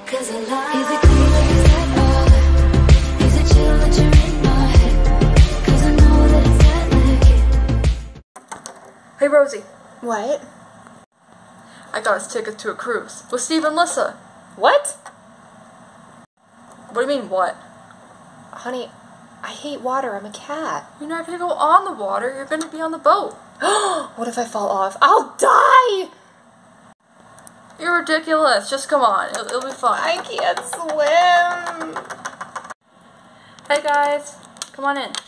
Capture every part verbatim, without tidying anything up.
Cause I lie. Is it clear that it's that all? Is it chill that you're in my head? Cause I know that it's that lick. Hey Rosie. What? I got us tickets to a cruise with Steve and Lissa. What? What do you mean, what? Honey, I hate water. I'm a cat. You're not gonna go on the water, you're gonna be on the boat. What if I fall off? I'll die! You're ridiculous. Just come on. It'll, it'll be fun. I can't swim. Hey guys, come on in.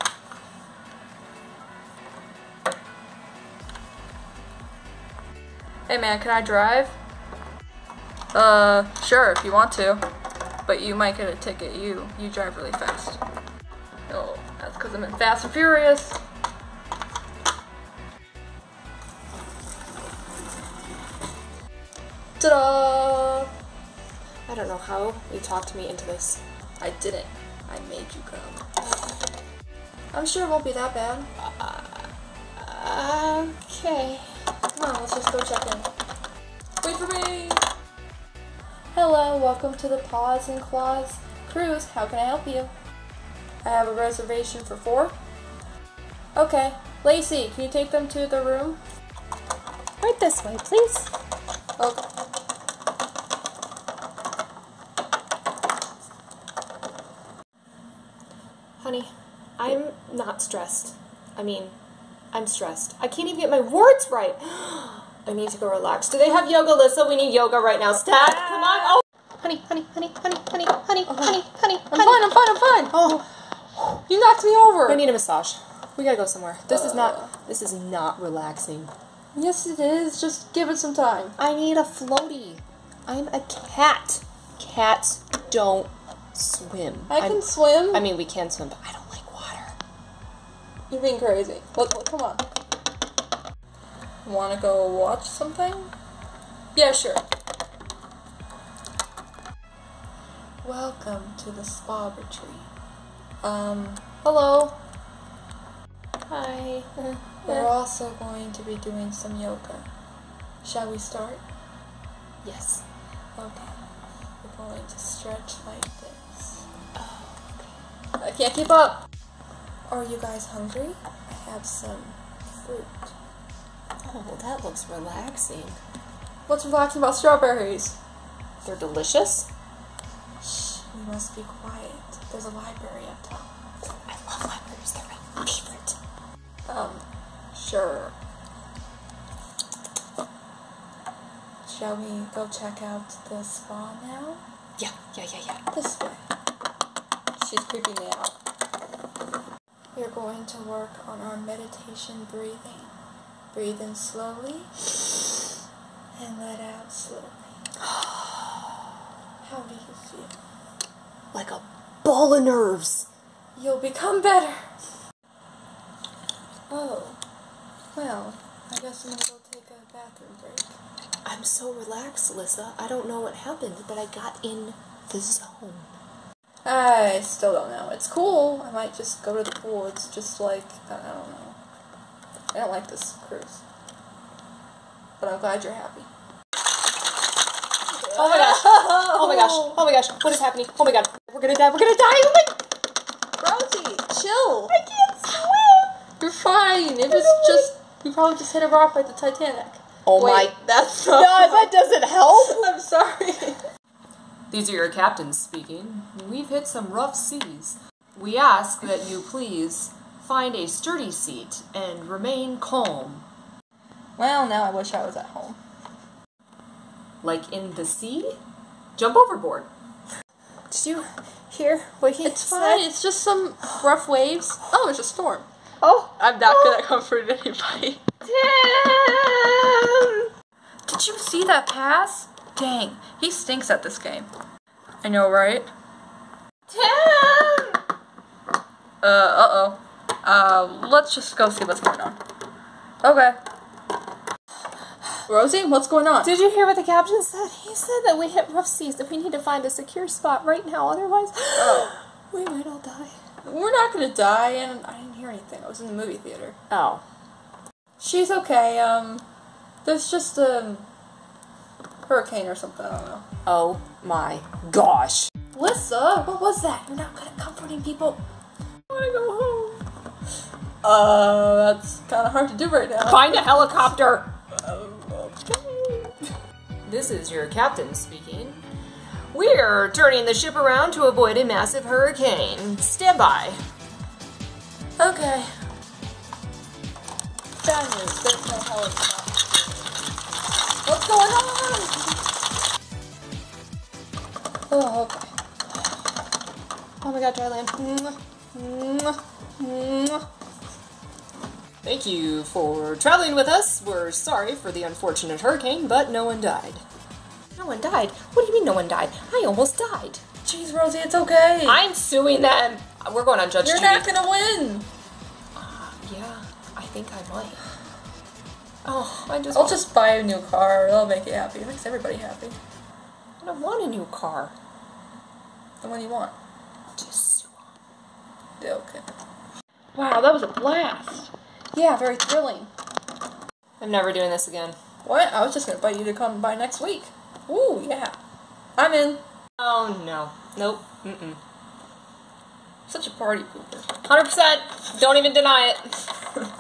Hey man, can I drive? Uh, sure, if you want to. But you might get a ticket. You, you drive really fast. Oh, that's because I'm in Fast and Furious. Ta-da! I don't know how you talked me into this. I didn't. I made you go. I'm sure it won't be that bad. Uh, okay. Come on, let's just go check in. Wait for me! Hello, welcome to the Paws and Claws cruise. How can I help you? I have a reservation for four. Okay. Lacey, can you take them to the room? Right this way, please. Okay. Honey, I'm not stressed. I mean, I'm stressed. I can't even get my words right. I need to go relax. Do they have yoga, Lissa? We need yoga right now. Stat, come on. Oh, honey, honey, honey, honey, honey, honey, Oh, honey, honey, I'm honey. fine, I'm fine, I'm fine! Oh, You knocked me over! I need a massage. We gotta go somewhere. This is Uh. not. This is not relaxing. Yes, it is. Just give it some time. I need a floaty. I'm a cat. Cats don't swim. I can I'm- swim. I mean, we can swim, but I don't like water. You're being crazy. Look, look, come on. Want to go watch something? Yeah, sure. Welcome to the spa retreat. Um, hello. Hi. We're also going to be doing some yoga. Shall we start? Yes. Okay. We're going to stretch like this. Oh, I can't keep up. Are you guys hungry? I have some fruit. oh, that looks relaxing. What's relaxing about strawberries? They're delicious. Shh, we must be quiet. There's a library up top. I love libraries. They're my favorite. Um, sure. Shall we go check out the spa now? Yeah, yeah, yeah, yeah. This way. She's creeping me out. We're going to work on our meditation breathing. Breathe in slowly and let out slowly. How do you feel? Like a ball of nerves. You'll become better. Oh, well, I guess I'm gonna go take a bathroom break. I'm so relaxed, Lissa. I don't know what happened, but I got in the zone. I still don't know. It's cool. I might just go to the pool. It's just like, I don't know. I don't like this cruise. But I'm glad you're happy. Oh my gosh. Oh my gosh. Oh my gosh. What is happening? Oh my god. We're gonna die. We're gonna die. Oh my... Rosie, chill. I can't swim. You're fine. It was just, you probably just hit a rock like the Titanic. Oh Wait, my... that's No, not... that doesn't help. I'm sorry. These are your captains speaking. We've hit some rough seas. We ask that you please find a sturdy seat and remain calm. Well, now I wish I was at home. Like in the sea? Jump overboard. Did you hear what he It's said? fine. It's just some rough waves. Oh, it's a storm. Oh. I'm not oh. good at comforting anybody. Tim! Did you see that pass? Dang, he stinks at this game. I know, right? Tim! Uh, uh-oh. Uh, let's just go see what's going on. Okay. Rosie, what's going on? Did you hear what the captain said? He said that we hit rough seas, that we need to find a secure spot right now, otherwise Oh. we might all die. We're not gonna die, and I didn't hear anything. I was in the movie theater. Oh. She's okay, um, there's just, um, hurricane or something, I don't know. Oh my gosh. Lissa, what was that? You're not good at comforting people. I wanna go home. Uh, that's kind of hard to do right now. Find a helicopter! Okay. This is your captain speaking. We're turning the ship around to avoid a massive hurricane. Stand by. Okay. Bad news, there's no helicopter. What's going on? Oh, okay. Oh my god, Thailand. Mwah, mwah, mwah. Thank you for traveling with us. We're sorry for the unfortunate hurricane, but no one died. No one died? What do you mean no one died? I almost died. Jeez, Rosie, it's okay. I'm suing them. We're going on Judge You're Judy. not gonna win. Uh, yeah, I think I might. Oh, I just I'll want- just buy a new car. That'll make you happy. It makes everybody happy. I don't want a new car. The one you want. Just Yeah, okay. Wow, that was a blast. Yeah, very thrilling. I'm never doing this again. What? I was just gonna invite you to come by next week. Ooh, yeah. I'm in. Oh no. Nope. Mm-mm. Such a party pooper. one hundred percent. Don't even deny it.